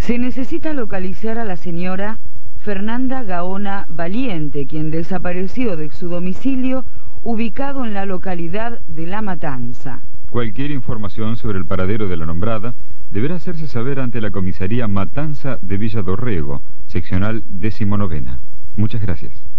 Se necesita localizar a la señora Fernanda Gaona Valiente, quien desapareció de su domicilio ubicado en la localidad de La Matanza. Cualquier información sobre el paradero de la nombrada deberá hacerse saber ante la comisaría Matanza de Villa Dorrego, seccional 19ª. Muchas gracias.